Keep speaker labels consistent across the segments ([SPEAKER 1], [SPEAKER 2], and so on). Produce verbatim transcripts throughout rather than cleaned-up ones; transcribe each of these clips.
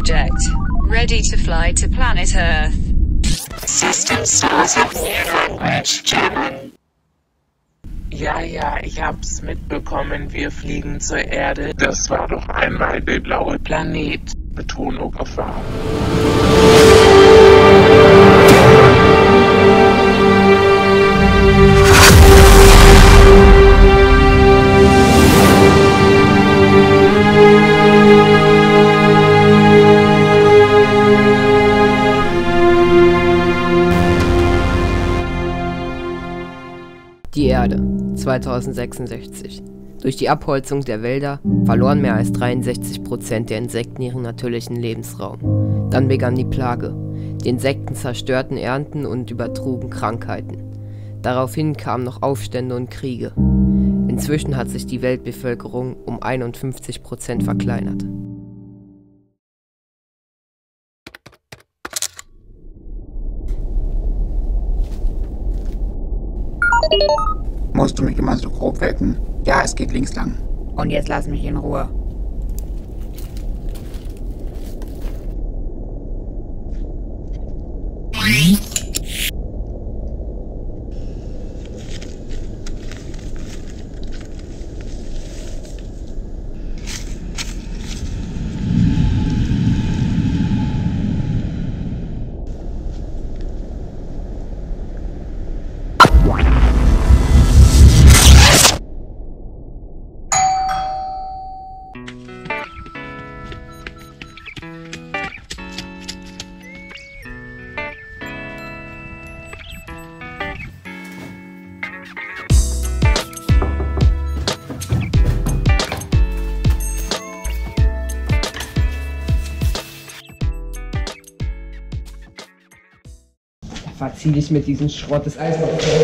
[SPEAKER 1] object. Ready to fly to planet Earth.
[SPEAKER 2] System startup language German.
[SPEAKER 3] Ja, ja, ich hab's mitbekommen, wir fliegen zur Erde. Das war doch einmal der blaue Planet. Betonung auf wahr.
[SPEAKER 4] Die Erde, zweitausendsechsundsechzig. Durch die Abholzung der Wälder verloren mehr als dreiundsechzig Prozent der Insekten ihren natürlichen Lebensraum. Dann begann die Plage. Die Insekten zerstörten Ernten und übertrugen Krankheiten. Daraufhin kamen noch Aufstände und Kriege. Inzwischen hat sich die Weltbevölkerung um einundfünfzig Prozent verkleinert.
[SPEAKER 5] Musst du mich immer so grob wecken? Ja, es geht links lang.
[SPEAKER 6] Und jetzt lass mich in Ruhe.
[SPEAKER 4] Verzieh dich mit diesem Schrott des Eisbergs.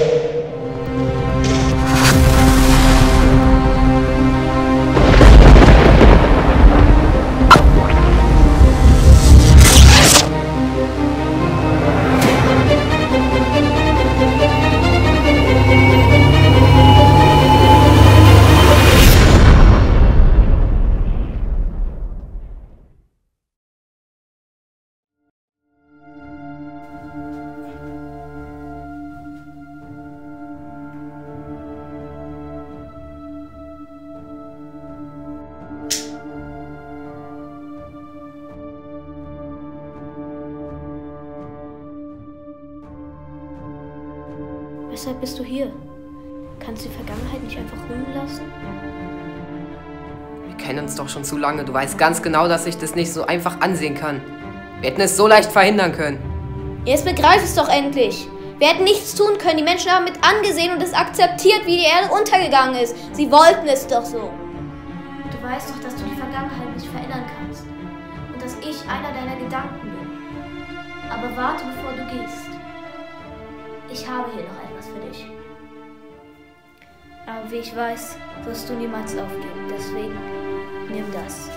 [SPEAKER 7] Weshalb bist du hier? Kannst du die Vergangenheit nicht einfach ruhen lassen?
[SPEAKER 4] Wir kennen uns doch schon zu lange. Du weißt ganz genau, dass ich das nicht so einfach ansehen kann. Wir hätten es so leicht verhindern können.
[SPEAKER 7] Jetzt begreif es doch endlich! Wir hätten nichts tun können. Die Menschen haben mit angesehen und es akzeptiert, wie die Erde untergegangen ist. Sie wollten es doch so. Du weißt doch, dass du die Vergangenheit nicht verändern kannst. Und dass ich einer deiner Gedanken bin. Aber warte, bevor du gehst. Ich habe hier noch etwas für dich. Aber wie ich weiß, wirst du niemals aufgeben. Deswegen nimm das.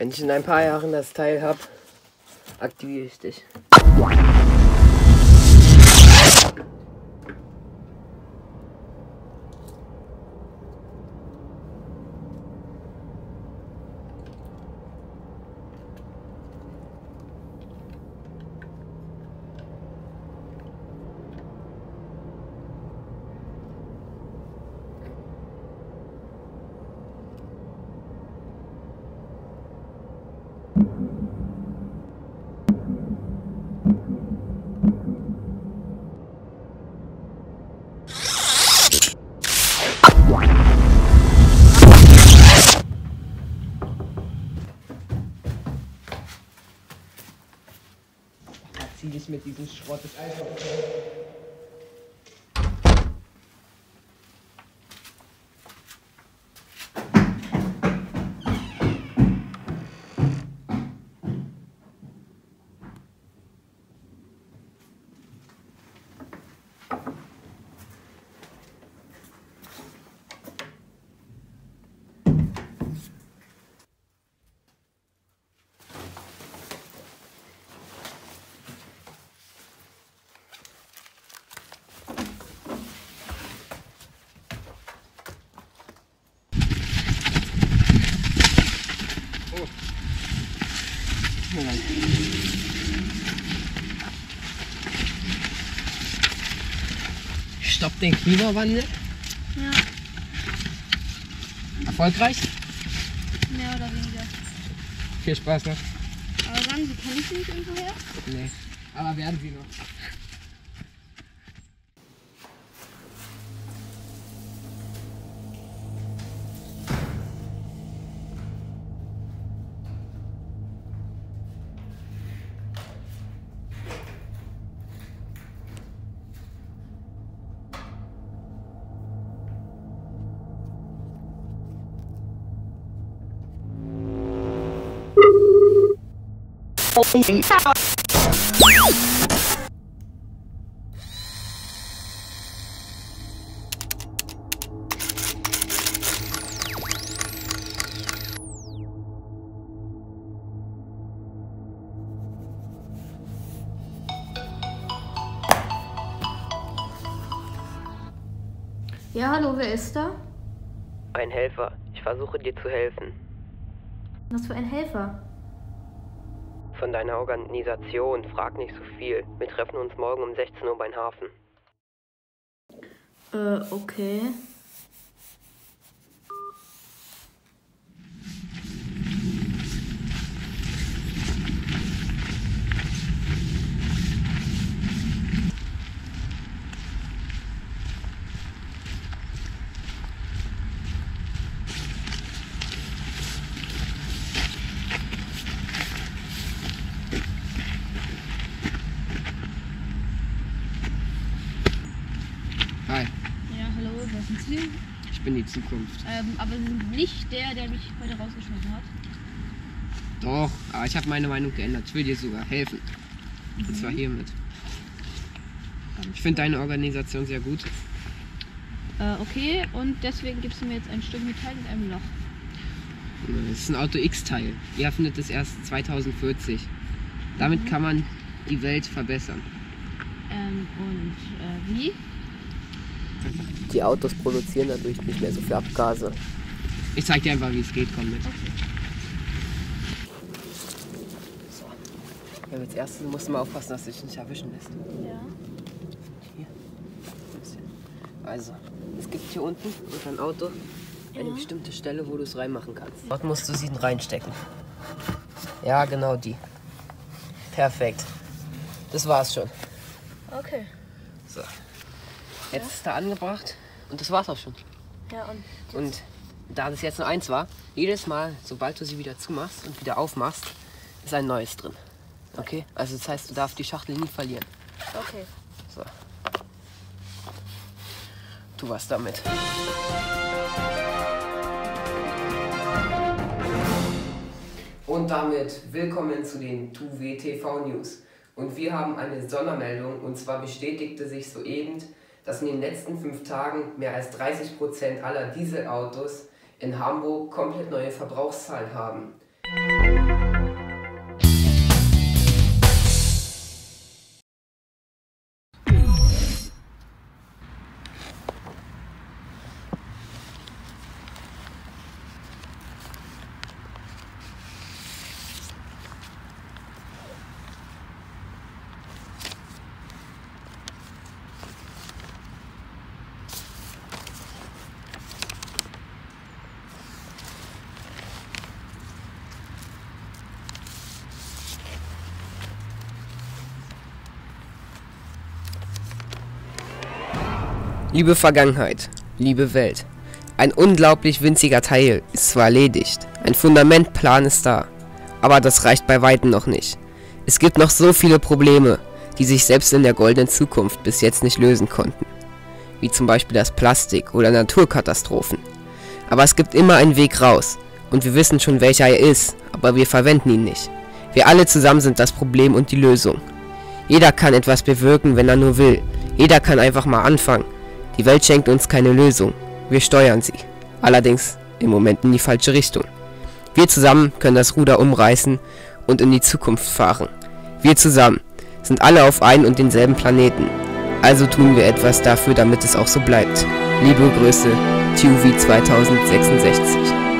[SPEAKER 4] Wenn ich in ein paar Jahren das Teil habe, aktiviere ich dich. Zieh dich mit diesem Schrott des Eishockey. Stopp den Klimawandel.
[SPEAKER 7] Ja.
[SPEAKER 4] Erfolgreich?
[SPEAKER 7] Mehr oder weniger.
[SPEAKER 4] Viel Spaß noch.
[SPEAKER 7] Aber sagen Sie, kennen Sie nicht irgendwoher?
[SPEAKER 4] Nee, aber werden Sie noch.
[SPEAKER 7] Ja, hallo, wer ist da?
[SPEAKER 4] Ein Helfer. Ich versuche dir zu helfen.
[SPEAKER 7] Was für ein Helfer?
[SPEAKER 4] Von deiner Organisation. Frag nicht so viel. Wir treffen uns morgen um sechzehn Uhr beim Hafen.
[SPEAKER 7] Äh, okay.
[SPEAKER 4] Hi,
[SPEAKER 6] Ja, hallo, wer sind Sie?
[SPEAKER 4] ich bin die Zukunft.
[SPEAKER 6] Ähm, aber Sie sind nicht der, der mich heute rausgeschmissen hat.
[SPEAKER 4] Doch, aber ich habe meine Meinung geändert. Ich will dir sogar helfen. Und zwar hiermit. Ich finde deine Organisation sehr gut.
[SPEAKER 6] Äh, okay, und deswegen gibst du mir jetzt ein Stück Metall mit einem Loch.
[SPEAKER 4] Das ist ein Auto X-Teil. Ihr erfindet es erst zweitausendvierzig. Damit kann man die Welt verbessern.
[SPEAKER 6] Ähm, und äh, wie?
[SPEAKER 4] Die Autos produzieren dadurch nicht mehr so viel Abgase. Ich zeig dir einfach, wie es geht. Komm mit.
[SPEAKER 6] Okay.
[SPEAKER 4] So. Ja, als erstes musst du mal aufpassen, dass du dich nicht erwischen lässt.
[SPEAKER 6] Ja.
[SPEAKER 4] Hier. Ein bisschen. Also, es gibt hier unten unter ein Auto eine bestimmte Stelle, wo du es reinmachen kannst. Dort musst du sie reinstecken. Ja, genau die. Perfekt. Das war's schon.
[SPEAKER 7] Okay.
[SPEAKER 4] So. Jetzt ist er angebracht und das war's auch schon.
[SPEAKER 7] Ja, und
[SPEAKER 4] Und da das jetzt nur eins war, jedes Mal, sobald du sie wieder zumachst und wieder aufmachst, ist ein neues drin. Okay? Also das heißt, du darfst die Schachtel nie verlieren.
[SPEAKER 7] okay.
[SPEAKER 4] So. Tu was damit. Und damit willkommen zu den Tuwe T V News. Und wir haben eine Sondermeldung, und zwar bestätigte sich soeben, dass in den letzten fünf Tagen mehr als dreißig Prozent aller Dieselautos in Hamburg komplett neue Verbrauchszahlen haben. Liebe Vergangenheit, liebe Welt. Ein unglaublich winziger Teil ist zwar erledigt, ein Fundamentplan ist da, aber das reicht bei weitem noch nicht. Es gibt noch so viele Probleme, die sich selbst in der goldenen Zukunft bis jetzt nicht lösen konnten. Wie zum Beispiel das Plastik oder Naturkatastrophen. Aber es gibt immer einen Weg raus und wir wissen schon, welcher er ist, aber wir verwenden ihn nicht. Wir alle zusammen sind das Problem und die Lösung. Jeder kann etwas bewirken, wenn er nur will. Jeder kann einfach mal anfangen. Die Welt schenkt uns keine Lösung. Wir steuern sie. Allerdings im Moment in die falsche Richtung. Wir zusammen können das Ruder umreißen und in die Zukunft fahren. Wir zusammen sind alle auf einen und denselben Planeten. Also tun wir etwas dafür, damit es auch so bleibt. Liebe Grüße, T U V zweitausendsechsundsechzig.